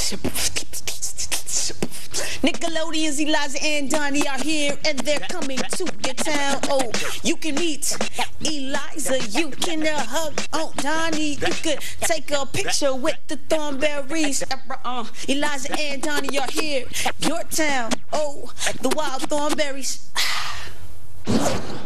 Nickelodeon's Eliza and Donnie are here, and they're coming to your town. Oh, you can meet Eliza, you can hug on Donnie, you could take a picture with the Thornberrys. Eliza and Donnie are here, your town. Oh, the wild Thornberrys.